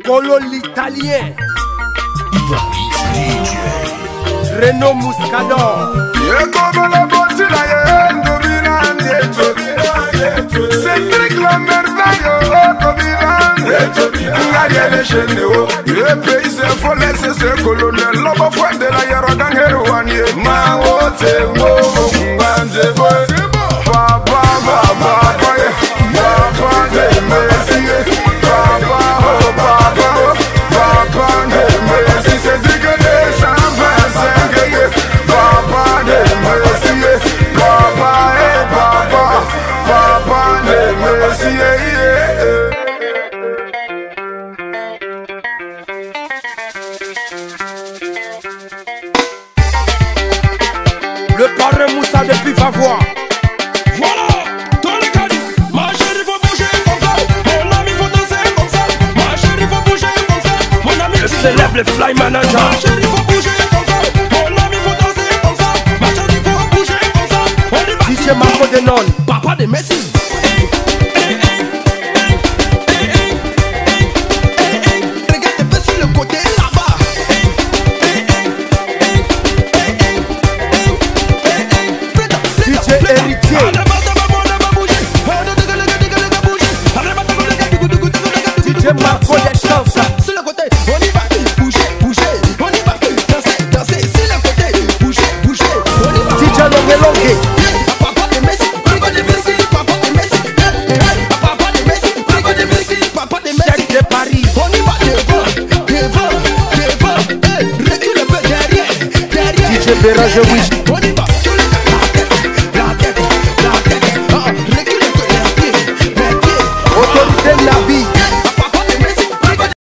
Colo l'italien, Renaud Muscador. Comme la botte la c'est trick la merveille, le pays c'est folle, c'est colonel, l'homme fouet de la yara d'Angerouanie. Ma wote, le parrain Moussa depuis Favois. Voilà, dans les caddies, ma chérie faut bouger comme ça. Mon ami faut danser comme ça. Ma chérie faut bouger comme ça. Mon ami Le célèbre le fly manager. ma chérie faut bouger comme ça. Mon ami faut danser comme ça. Ma chérie faut bouger comme ça. On y va. DJ Marco de Non. Papa de Messi. Regarde un peu sur le côté là-bas. DJ Héritier. DJ Marco de Chansa. Sur le côté, on y va, bouger, bouger, on y va, danser, danser, sur le côté, bouger, bouger, on y va. DJ Longue. Papa de Messi, papa de Messi, papa de Messi, papa de Messi, papa de Messi, papa de Messi. Cheikh de Paris. On y va devant, devant, devant, recule un peu derrière, derrière. DJ Béranger Wish. On y va.